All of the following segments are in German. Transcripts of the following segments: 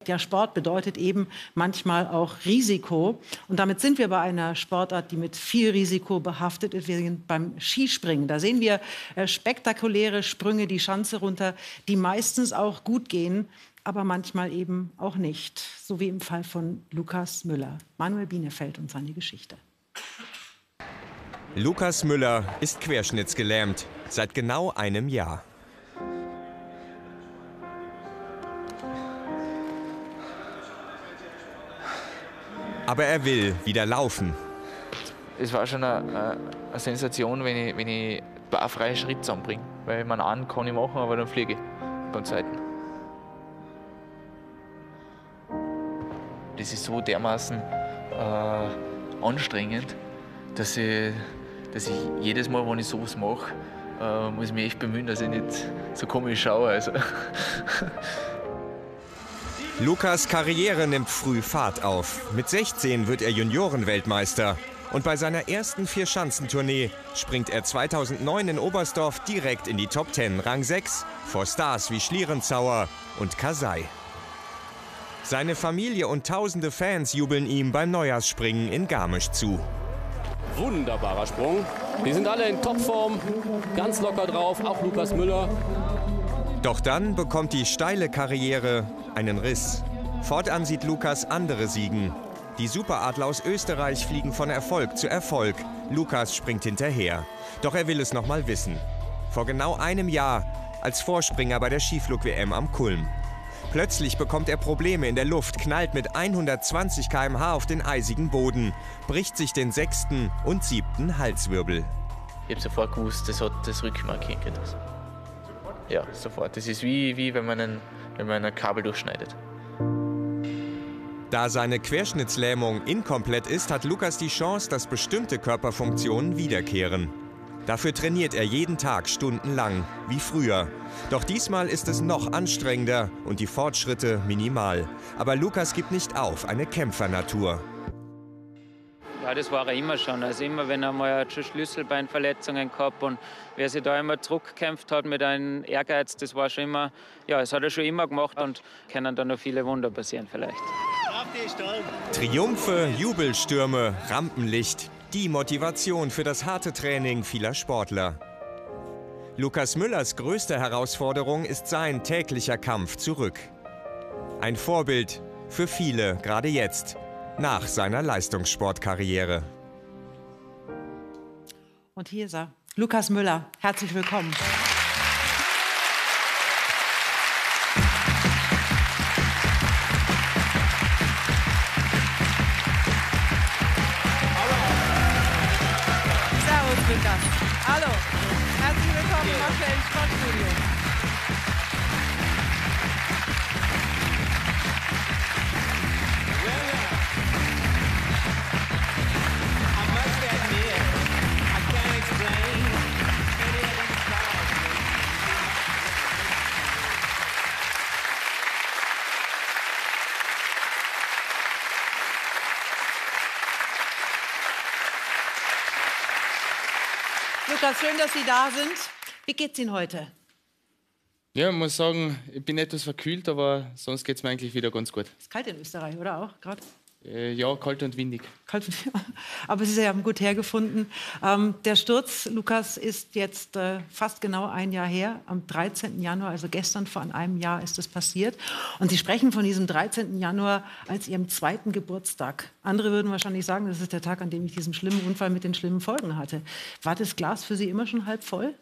Der Sport bedeutet eben manchmal auch Risiko. Und damit sind wir bei einer Sportart, die mit viel Risiko behaftet ist. Wir sind beim Skispringen. Da sehen wir spektakuläre Sprünge die Schanze runter, die meistens auch gut gehen, aber manchmal eben auch nicht. So wie im Fall von Lukas Müller. Manuel Bienefeld und seine Geschichte. Lukas Müller ist querschnittsgelähmt seit genau einem Jahr. Aber er will wieder laufen. Es war schon eine Sensation, wenn ich barfreie Schritt zusammenbringe. Weil man einen kann ich machen, aber dann fliege ich beim zweiten. Das ist so dermaßen anstrengend, dass ich jedes Mal, wenn ich sowas mache, muss ich mich echt bemühen, dass ich nicht so komisch schaue. Also. Lukas' Karriere nimmt früh Fahrt auf. Mit 16 wird er Juniorenweltmeister. Und bei seiner ersten Vierschanzentournee springt er 2009 in Oberstdorf direkt in die Top 10, Rang 6, vor Stars wie Schlierenzauer und Kasai. Seine Familie und tausende Fans jubeln ihm beim Neujahrsspringen in Garmisch zu. Wunderbarer Sprung. Die sind alle in Topform, ganz locker drauf, auch Lukas Müller. Doch dann bekommt die steile Karriere einen Riss. Fortan sieht Lukas andere siegen. Die Superadler aus Österreich fliegen von Erfolg zu Erfolg. Lukas springt hinterher. Doch er will es noch mal wissen. Vor genau einem Jahr als Vorspringer bei der Skiflug-WM am Kulm. Plötzlich bekommt er Probleme in der Luft, knallt mit 120 km/h auf den eisigen Boden, bricht sich den 6. und 7. Halswirbel. Ich habe sofort gewusst, das hat das Rückenmark hingerissen. Ja, sofort. Das ist wie wenn man ein Kabel durchschneidet. Da seine Querschnittslähmung inkomplett ist, hat Lukas die Chance, dass bestimmte Körperfunktionen wiederkehren. Dafür trainiert er jeden Tag stundenlang, wie früher. Doch diesmal ist es noch anstrengender und die Fortschritte minimal. Aber Lukas gibt nicht auf, eine Kämpfernatur. Ja, das war er immer schon. Also immer, wenn er mal schon Schlüsselbeinverletzungen gehabt und wer sich da immer zurückgekämpft hat mit einem Ehrgeiz, das war schon immer, ja, das hat er schon immer gemacht und können da noch viele Wunder passieren vielleicht. Triumphe, Jubelstürme, Rampenlicht, die Motivation für das harte Training vieler Sportler. Lukas Müllers größte Herausforderung ist sein täglicher Kampf zurück. Ein Vorbild für viele, gerade jetzt, nach seiner Leistungssportkarriere. Und hier ist er, Lukas Müller. Herzlich willkommen. Servus, Lukas. Hallo. Herzlich willkommen im aktuellen Sportstudio. Lukas, schön, dass Sie da sind. Wie geht's Ihnen heute? Ja, ich muss sagen, ich bin etwas verkühlt, aber sonst geht es mir eigentlich wieder ganz gut. Ist kalt in Österreich, oder auch gerade? Ja, kalt und windig. Kalt, aber Sie haben gut hergefunden. Der Sturz, Lukas, ist jetzt fast genau ein Jahr her. Am 13. Januar, also gestern vor einem Jahr, ist es passiert. Und Sie sprechen von diesem 13. Januar als Ihrem 2. Geburtstag. Andere würden wahrscheinlich sagen, das ist der Tag, an dem ich diesen schlimmen Unfall mit den schlimmen Folgen hatte. War das Glas für Sie immer schon halb voll?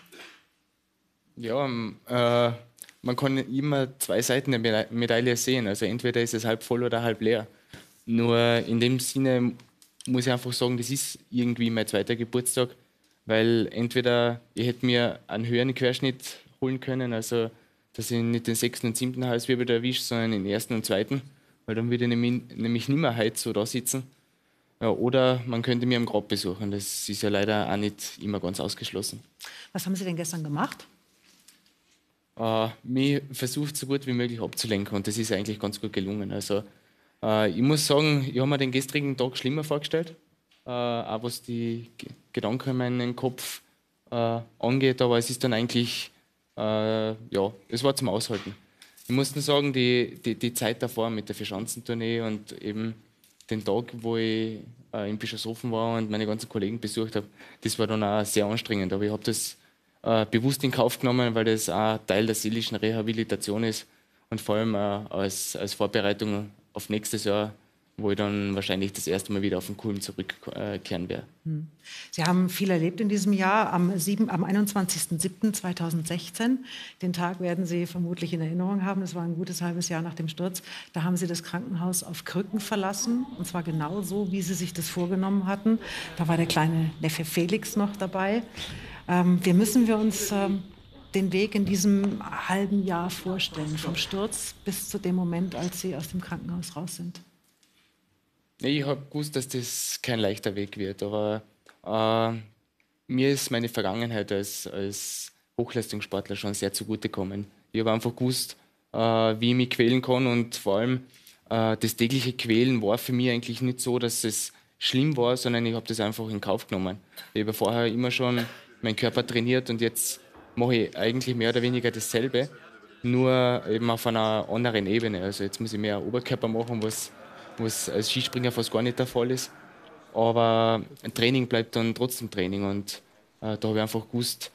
Ja, man kann immer zwei Seiten der Medaille sehen. Also entweder ist es halb voll oder halb leer. Nur in dem Sinne muss ich einfach sagen, das ist irgendwie mein 2. Geburtstag, weil entweder ich hätte mir einen höheren Querschnitt holen können, also dass ich nicht den 6. und 7. Halswirbel erwische, sondern den 1. und 2., weil dann würde ich nämlich nicht mehr heute so da sitzen. Ja, oder man könnte mir am Grab besuchen, das ist ja leider auch nicht immer ganz ausgeschlossen. Was haben Sie denn gestern gemacht? Mich versucht so gut wie möglich abzulenken und das ist eigentlich ganz gut gelungen. Also ich muss sagen, ich habe mir den gestrigen Tag schlimmer vorgestellt, auch was die Gedanken in meinem Kopf angeht, aber es ist dann eigentlich, ja, es war zum Aushalten. Ich muss nur sagen, die Zeit davor mit der Vierschanzentournee und eben den Tag, wo ich in Bischofshofen war und meine ganzen Kollegen besucht habe, das war dann auch sehr anstrengend. Aber ich habe das bewusst in Kauf genommen, weil das auch Teil der seelischen Rehabilitation ist und vor allem als Vorbereitung auf nächstes Jahr, wo ich dann wahrscheinlich das erste Mal wieder auf den Kulm zurückkehren werde. Sie haben viel erlebt in diesem Jahr. Am 21.07.2016, den Tag werden Sie vermutlich in Erinnerung haben, das war ein gutes halbes Jahr nach dem Sturz, da haben Sie das Krankenhaus auf Krücken verlassen, und zwar genau so, wie Sie sich das vorgenommen hatten. Da war der kleine Neffe Felix noch dabei. Wie müssen wir uns den Weg in diesem halben Jahr vorstellen, vom Sturz bis zu dem Moment, als Sie aus dem Krankenhaus raus sind? Ich habe gewusst, dass das kein leichter Weg wird, aber mir ist meine Vergangenheit als Hochleistungssportler schon sehr zugutegekommen. Ich habe einfach gewusst, wie ich mich quälen kann, und vor allem das tägliche Quälen war für mich eigentlich nicht so, dass es schlimm war, sondern ich habe das einfach in Kauf genommen. Ich habe vorher immer schon meinen Körper trainiert und jetzt mache ich eigentlich mehr oder weniger dasselbe, nur eben auf einer anderen Ebene. Also jetzt muss ich mehr Oberkörper machen, was als Skispringer fast gar nicht der Fall ist. Aber ein Training bleibt dann trotzdem Training, und da habe ich einfach gewusst,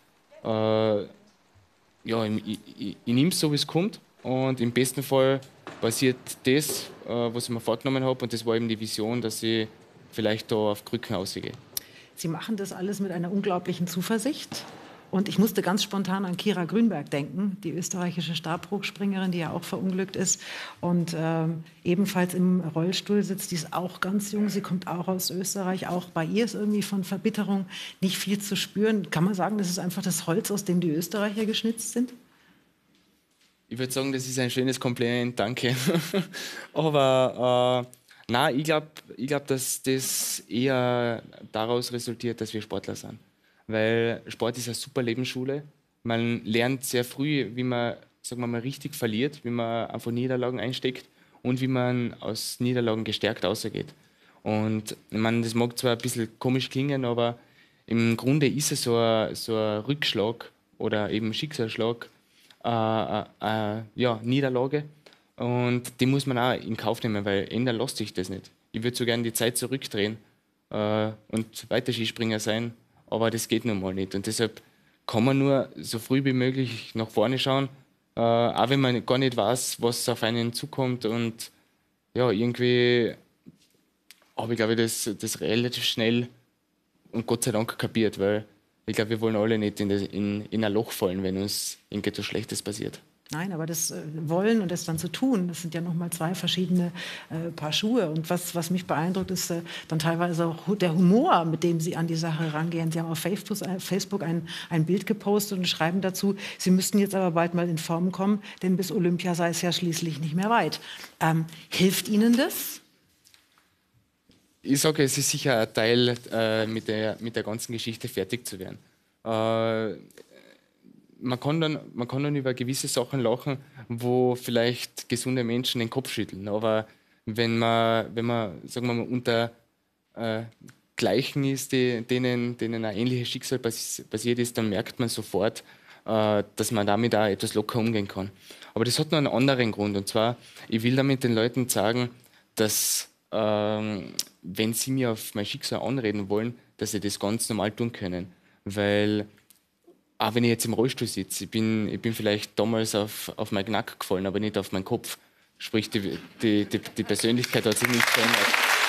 ich nehme es so, wie es kommt, und im besten Fall passiert das, was ich mir vorgenommen habe, und das war eben die Vision, dass ich vielleicht da auf Krücken ausgehe. Sie machen das alles mit einer unglaublichen Zuversicht. Und ich musste ganz spontan an Kira Grünberg denken, die österreichische Stabhochspringerin, die ja auch verunglückt ist und ebenfalls im Rollstuhl sitzt. Die ist auch ganz jung, sie kommt auch aus Österreich. Auch bei ihr ist irgendwie von Verbitterung nicht viel zu spüren. Kann man sagen, das ist einfach das Holz, aus dem die Österreicher geschnitzt sind? Ich würde sagen, das ist ein schönes Kompliment, danke. Aber nein, ich glaub, dass das eher daraus resultiert, dass wir Sportler sind. Weil Sport ist eine super Lebensschule. Man lernt sehr früh, wie man, sagen wir mal, richtig verliert, wie man einfach Niederlagen einsteckt und wie man aus Niederlagen gestärkt rausgeht. Und ich meine, das mag zwar ein bisschen komisch klingen, aber im Grunde ist es so ein Rückschlag oder eben Schicksalsschlag, Niederlage. Und die muss man auch in Kauf nehmen, weil ändern lässt sich das nicht. Ich würde so gerne die Zeit zurückdrehen und weiter Skispringer sein, aber das geht nun mal nicht. Und deshalb kann man nur so früh wie möglich nach vorne schauen, auch wenn man gar nicht weiß, was auf einen zukommt. Und ja, irgendwie habe ich, glaube ich, das relativ schnell und Gott sei Dank kapiert, weil ich glaube, wir wollen alle nicht in ein Loch fallen, wenn uns irgendetwas Schlechtes passiert. Nein, aber das Wollen und das dann zu tun, das sind ja nochmal zwei verschiedene Paar Schuhe. Und was mich beeindruckt, ist dann teilweise auch der Humor, mit dem Sie an die Sache rangehen. Sie haben auf Facebook ein Bild gepostet und schreiben dazu, Sie müssten jetzt aber bald mal in Form kommen, denn bis Olympia sei es ja schließlich nicht mehr weit. Hilft Ihnen das? Ich sage, es ist sicher ein Teil, mit der ganzen Geschichte fertig zu werden. Man kann dann über gewisse Sachen lachen, wo vielleicht gesunde Menschen den Kopf schütteln. Aber wenn man sagen wir mal, unter Gleichen ist, denen ein ähnliches Schicksal passiert ist, dann merkt man sofort, dass man damit auch etwas locker umgehen kann. Aber das hat noch einen anderen Grund. Und zwar, ich will damit den Leuten sagen, dass wenn sie mir auf mein Schicksal anreden wollen, dass sie das ganz normal tun können. Weil auch wenn ich jetzt im Rollstuhl sitze, ich bin vielleicht damals auf meinen Knack gefallen, aber nicht auf meinen Kopf. Sprich, die Persönlichkeit hat sich nicht verändert.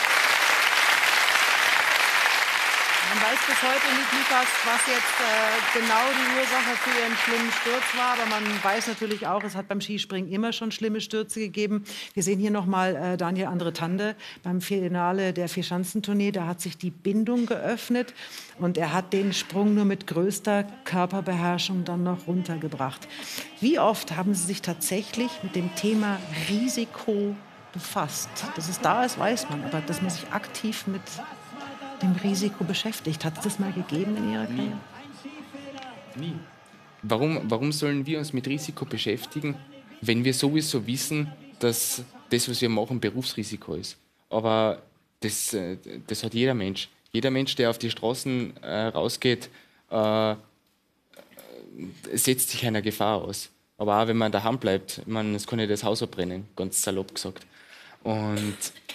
Man weiß bis heute nicht, Lukas, was jetzt genau die Ursache für Ihren schlimmen Sturz war. Aber man weiß natürlich auch, es hat beim Skispringen immer schon schlimme Stürze gegeben. Wir sehen hier nochmal Daniel Andretande beim Finale der Vierschanzentournee. Da hat sich die Bindung geöffnet und er hat den Sprung nur mit größter Körperbeherrschung dann noch runtergebracht. Wie oft haben Sie sich tatsächlich mit dem Thema Risiko befasst? Dass es da ist, weiß man, aber dass man sich aktiv mit dem Risiko beschäftigt. Hat es das mal gegeben in Ihrer Karriere? Nie. Warum sollen wir uns mit Risiko beschäftigen, wenn wir sowieso wissen, dass das, was wir machen, Berufsrisiko ist? Aber das hat jeder Mensch. Jeder Mensch, der auf die Straßen rausgeht, setzt sich einer Gefahr aus. Aber auch wenn man daheim bleibt, ich meine, es kann ja das Haus abbrennen, ganz salopp gesagt. Und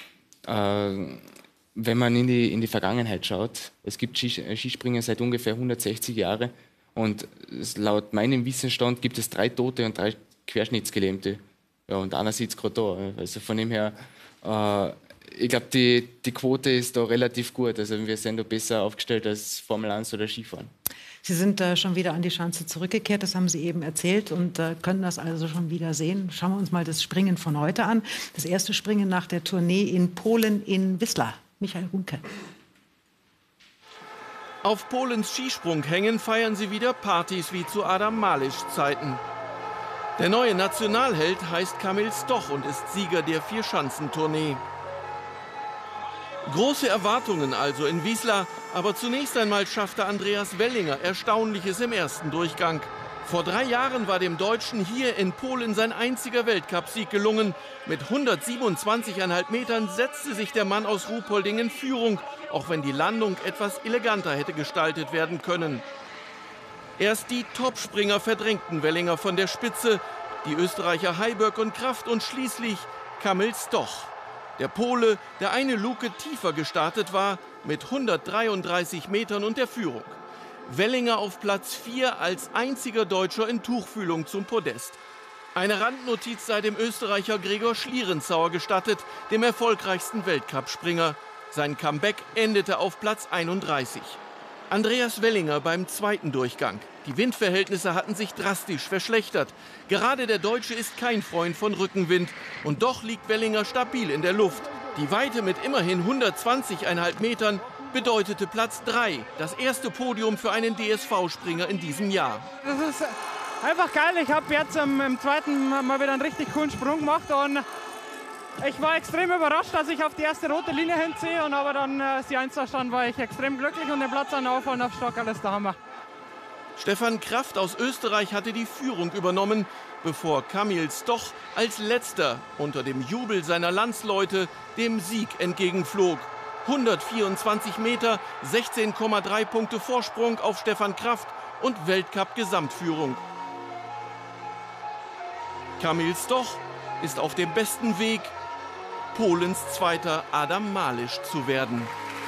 wenn man in die Vergangenheit schaut, es gibt Skispringen seit ungefähr 160 Jahren und laut meinem Wissensstand gibt es 3 Tote und 3 Querschnittsgelähmte. Ja, und einer sitzt gerade da. Also von dem her, ich glaube, die Quote ist da relativ gut. Also wir sind da besser aufgestellt als Formel 1 oder Skifahren. Sie sind schon wieder an die Schanze zurückgekehrt, das haben Sie eben erzählt und können das also schon wieder sehen. Schauen wir uns mal das Springen von heute an. Das erste Springen nach der Tournee in Polen in Wisła. Michael Runke. Auf Polens Skisprunghängen feiern sie wieder Partys wie zu Adam Malysz-Zeiten. Der neue Nationalheld heißt Kamil Stoch und ist Sieger der Vierschanzentournee. Große Erwartungen also in Wisła, aber zunächst einmal schaffte Andreas Wellinger Erstaunliches im ersten Durchgang. Vor 3 Jahren war dem Deutschen hier in Polen sein einziger Weltcupsieg gelungen. Mit 127,5 Metern setzte sich der Mann aus Ruhpolding in Führung, auch wenn die Landung etwas eleganter hätte gestaltet werden können. Erst die Topspringer verdrängten Wellinger von der Spitze, die Österreicher Heiberg und Kraft und schließlich Kamil Stoch. Der Pole, der eine Luke tiefer gestartet war, mit 133 Metern und der Führung. Wellinger auf Platz 4 als einziger Deutscher in Tuchfühlung zum Podest. Eine Randnotiz sei dem Österreicher Gregor Schlierenzauer gestattet, dem erfolgreichsten Weltcupspringer. Sein Comeback endete auf Platz 31. Andreas Wellinger beim zweiten Durchgang. Die Windverhältnisse hatten sich drastisch verschlechtert. Gerade der Deutsche ist kein Freund von Rückenwind. Und doch liegt Wellinger stabil in der Luft. Die Weite mit immerhin 120,5 Metern bedeutete Platz 3. Das erste Podium für einen DSV-Springer in diesem Jahr. Das ist einfach geil. Ich habe jetzt im zweiten mal wieder einen richtig coolen Sprung gemacht. Und ich war extrem überrascht, dass ich auf die erste rote Linie hinziehe. Und aber dann, als die 1 da stand, war ich extrem glücklich und den Platz an Aufholen auf Stock, alles der Hammer. Stefan Kraft aus Österreich hatte die Führung übernommen, bevor Kamil Stoch als Letzter unter dem Jubel seiner Landsleute dem Sieg entgegenflog. 124 Meter, 16,3 Punkte Vorsprung auf Stefan Kraft und Weltcup-Gesamtführung. Kamil Stoch ist auf dem besten Weg, Polens zweiter Adam Malysz zu werden.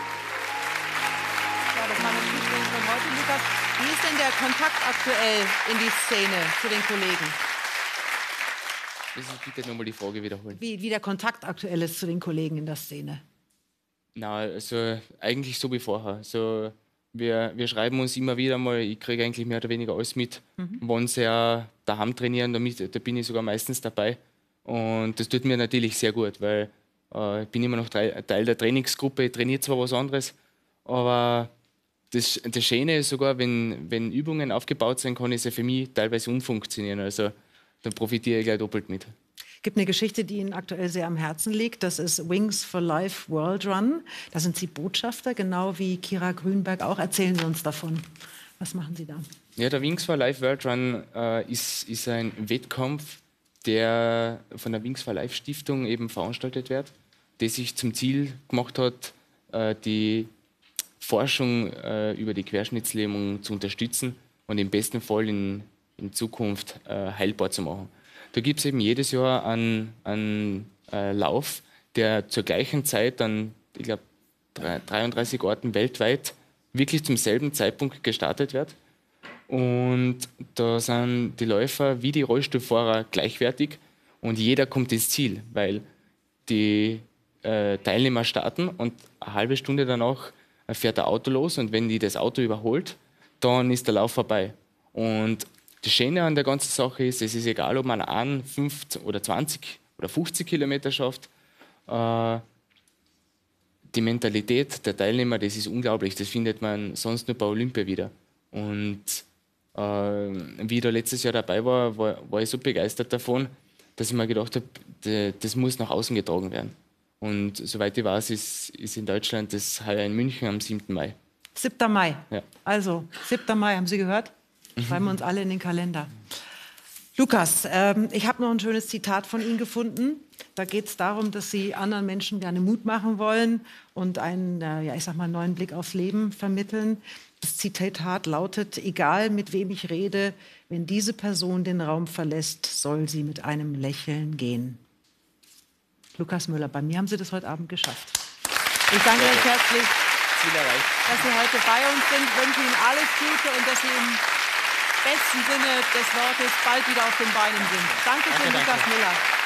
Ja, das war das Skispringen von heute, Lukas. Wie ist denn der Kontakt aktuell in die Szene zu den Kollegen? Müssen Sie bitte nochmal die Frage wiederholen. Wie der Kontakt aktuell ist zu den Kollegen in der Szene? Na, also eigentlich so wie vorher. Also wir schreiben uns immer wieder mal, ich kriege eigentlich mehr oder weniger alles mit. Wenn sie ja daheim trainieren, da bin ich sogar meistens dabei. Und das tut mir natürlich sehr gut, weil ich bin immer noch Teil der Trainingsgruppe, ich trainiere zwar was anderes, aber das Schöne ist sogar, wenn Übungen aufgebaut sind, kann es ja für mich teilweise umfunktionieren. Also dann profitiere ich gleich doppelt mit. Es gibt eine Geschichte, die Ihnen aktuell sehr am Herzen liegt. Das ist Wings for Life World Run. Da sind Sie Botschafter, genau wie Kira Grünberg auch. Erzählen Sie uns davon. Was machen Sie da? Ja, der Wings for Life World Run ist ein Wettkampf, der von der Wings for Life Stiftung eben veranstaltet wird, der sich zum Ziel gemacht hat, die Forschung über die Querschnittslähmung zu unterstützen und im besten Fall in Zukunft heilbar zu machen. Da gibt es eben jedes Jahr einen Lauf, der zur gleichen Zeit an, ich glaube, 33 Orten weltweit wirklich zum selben Zeitpunkt gestartet wird. Und da sind die Läufer wie die Rollstuhlfahrer gleichwertig und jeder kommt ins Ziel, weil die Teilnehmer starten und eine halbe Stunde danach fährt der Auto los und wenn die das Auto überholt, dann ist der Lauf vorbei. Und das Schöne an der ganzen Sache ist, es ist egal, ob man 5 oder 20 oder 50 Kilometer schafft. Die Mentalität der Teilnehmer, das ist unglaublich. Das findet man sonst nur bei Olympia wieder. Und wie ich da letztes Jahr dabei war ich so begeistert davon, dass ich mir gedacht habe, das muss nach außen getragen werden. Und soweit ich weiß, ist in Deutschland das heuer in München am 7. Mai. 7. Mai. Ja. Also, 7. Mai, haben Sie gehört? Schreiben wir uns alle in den Kalender. Lukas, ich habe noch ein schönes Zitat von Ihnen gefunden. Da geht es darum, dass Sie anderen Menschen gerne Mut machen wollen und einen, neuen Blick aufs Leben vermitteln. Das Zitat lautet: Egal mit wem ich rede, wenn diese Person den Raum verlässt, soll sie mit einem Lächeln gehen. Lukas Müller, bei mir haben Sie das heute Abend geschafft. Ich danke recht herzlich, dass Sie heute bei uns sind. Ich wünsche Ihnen alles Gute und dass Sie im besten Sinne des Wortes bald wieder auf den Beinen sind. Danke schön, Lukas Müller.